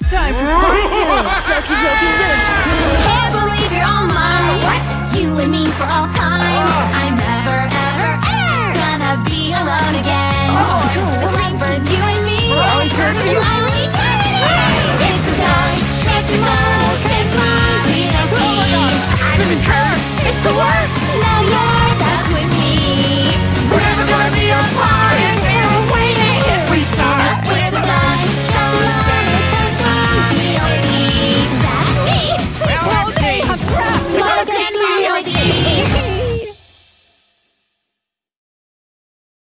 It's time for part 2. Can't believe you're all mine. What? You and me for all time.